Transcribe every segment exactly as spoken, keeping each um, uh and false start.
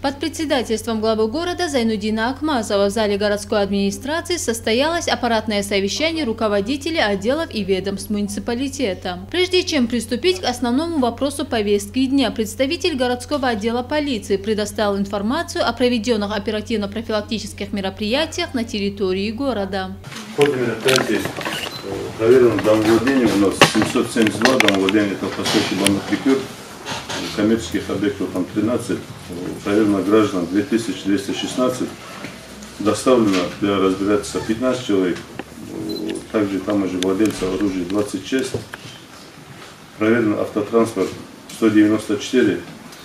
Под председательством главы города Зайнуддина Акмазова в зале городской администрации состоялось аппаратное совещание руководителей отделов и ведомств муниципалитета. Прежде чем приступить к основному вопросу повестки дня, представитель городского отдела полиции предоставил информацию о проведенных оперативно-профилактических мероприятиях на территории города. В ходе мероприятий проверено домовладение у нас семьсот семьдесят два домовладения, это постоящий банный прикур, коммерческих объектов там тринадцать, проверено граждан две тысячи двести шестнадцать, доставлено для разбирательства пятнадцать человек, также там же владельцев оружия двадцать шесть, проверено автотранспорт сто девяносто четыре,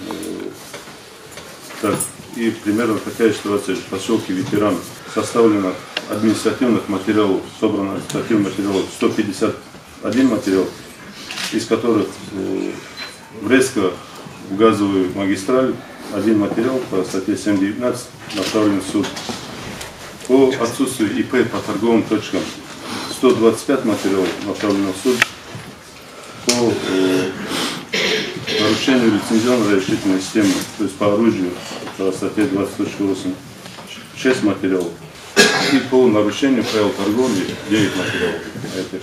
так, и примерно такая ситуация в поселке Ветеран. Составлено административных материалов, собрано административных материалов сто пятьдесят один материал, из которых в Брестского в газовую магистраль один материал по статье семь девятнадцать направлен в суд. По отсутствию И П по торговым точкам сто двадцать пять материалов направлено в суд. По э, нарушению лицензионной разрешительной системы, то есть по оружию, по статье двадцать точка восемь, шесть материалов. И по нарушению правил торговли девять материалов. Это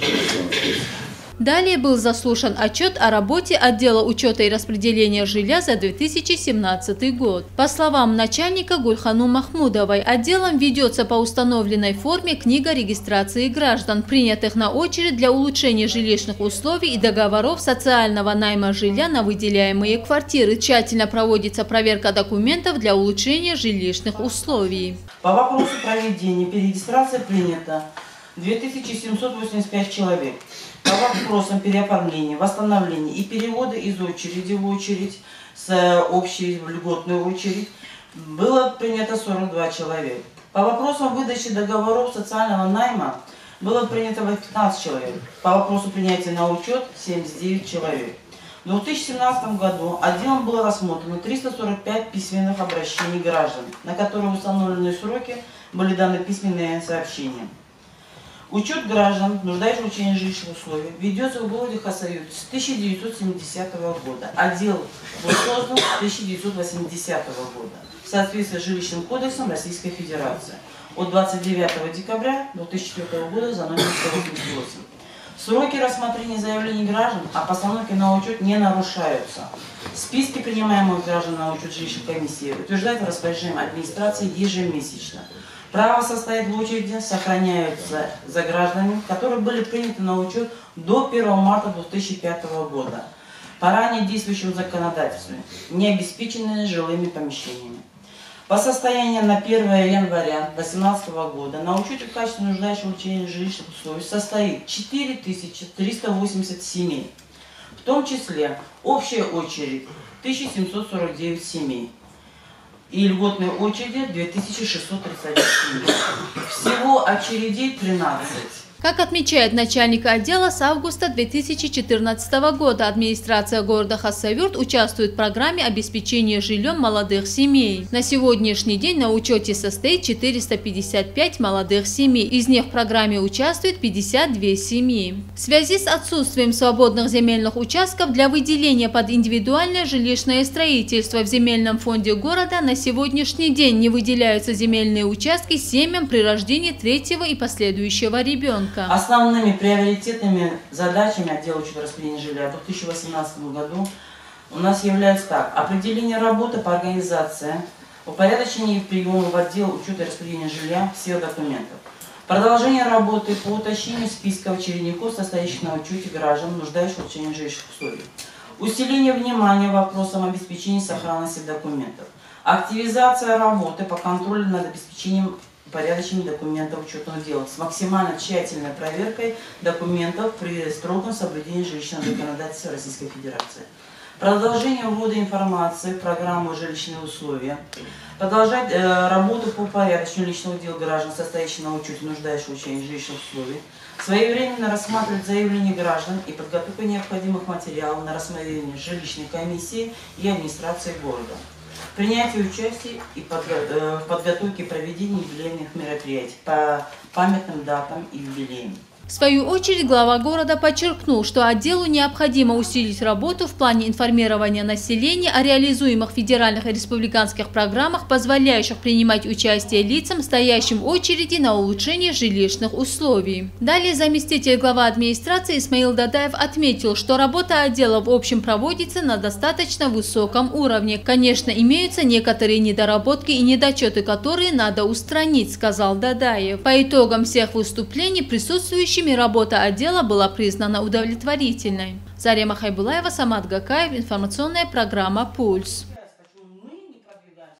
Далее был заслушан отчет о работе отдела учета и распределения жилья за две тысячи семнадцатый год. По словам начальника Гульхану Махмудовой, отделом ведется по установленной форме книга регистрации граждан, принятых на очередь для улучшения жилищных условий и договоров социального найма жилья на выделяемые квартиры. Тщательно проводится проверка документов для улучшения жилищных условий. По вопросу проведения перерегистрации принято две тысячи семьсот восемьдесят пять человек. По вопросам переоформления, восстановления и перевода из очереди в очередь с общей в льготную очередь было принято сорок два человека. По вопросам выдачи договоров социального найма было принято пятнадцать человек. По вопросу принятия на учет семьдесят девять человек. В две тысячи семнадцатом году отделом было рассмотрено триста сорок пять письменных обращений граждан, на которые в установленные сроки были даны письменные сообщения. Учет граждан, нуждающихся в улучшении жилищных условий, ведется в городе Хасавюрт с тысяча девятьсот семидесятого года. Отдел был создан с тысяча девятьсот восьмидесятого года в соответствии с Жилищным кодексом Российской Федерации от двадцать девятого декабря две тысячи четвёртого года за номером сто восемьдесят восемь. Сроки рассмотрения заявлений граждан о постановке на учет не нарушаются. Списки принимаемых граждан на учет жилищной комиссии утверждают распоряжением администрации ежемесячно. Право состоять в очереди сохраняются за гражданами, которые были приняты на учет до первого марта две тысячи пятого года по ранее действующему законодательству, не обеспеченные жилыми помещениями. По состоянию на первое января две тысячи восемнадцатого года на учете в качестве нуждающихся в улучшении жилищных условий состоит четыре тысячи триста восемьдесят семей, в том числе общая очередь тысяча семьсот сорок девять семей. И льготной очереди две тысячи шестьсот тридцать один семей. Всего очередей тринадцать. Как отмечает начальник отдела, с августа две тысячи четырнадцатого года администрация города Хасавюрт участвует в программе обеспечения жильем молодых семей. На сегодняшний день на учете состоит четыреста пятьдесят пять молодых семей, из них в программе участвует пятьдесят две семьи. В связи с отсутствием свободных земельных участков для выделения под индивидуальное жилищное строительство в земельном фонде города на сегодняшний день не выделяются земельные участки семьям при рождении третьего и последующего ребенка. Основными приоритетными задачами отдела учета распределения жилья в две тысячи восемнадцатом году у нас являются так: определение работы по организации, упорядочение и приема в отдел учета и распределения жилья всех документов, продолжение работы по уточнению списка очередников, состоящих на учете граждан, нуждающихся в улучшении жилищных условий, усиление внимания вопросам обеспечения сохранности документов, активизация работы по контролю над обеспечением порядочными документов учетного дела с максимально тщательной проверкой документов при строгом соблюдении жилищного законодательства Российской Федерации. Продолжение ввода информации в программу «Жилищные условия». Продолжать э, работу по упорядочению личного дела граждан, состоящих на учете нуждающихся в улучшении жилищных условий. Своевременно рассматривать заявления граждан и подготовка необходимых материалов на рассмотрение жилищной комиссии и администрации города. Принятие участия и в подготовке и проведении юбилейных мероприятий по памятным датам и юбилеям. В свою очередь глава города подчеркнул, что отделу необходимо усилить работу в плане информирования населения о реализуемых федеральных и республиканских программах, позволяющих принимать участие лицам, стоящим в очереди на улучшение жилищных условий. Далее заместитель главы администрации Исмаил Дадаев отметил, что работа отдела в общем проводится на достаточно высоком уровне. Конечно, имеются некоторые недоработки и недочеты, которые надо устранить, сказал Дадаев. По итогам всех выступлений присутствующие работа отдела была признана удовлетворительной. Зарема Хайбулаева, Самат Гакаев, информационная программа «Пульс».